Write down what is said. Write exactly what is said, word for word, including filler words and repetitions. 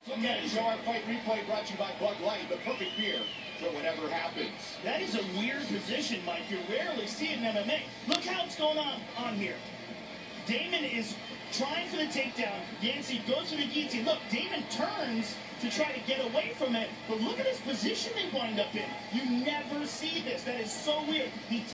Again, show our fight replay brought to you by Bud Light, the perfect beer for whatever happens. That is a weird position, Mike. You rarely see it in M M A. Look how it's going on on here. Damon is trying for the takedown. Yancey goes for the guillotine. Look, Damon turns to try to get away from it, but look at his position they wind up in. You never see this. That is so weird. He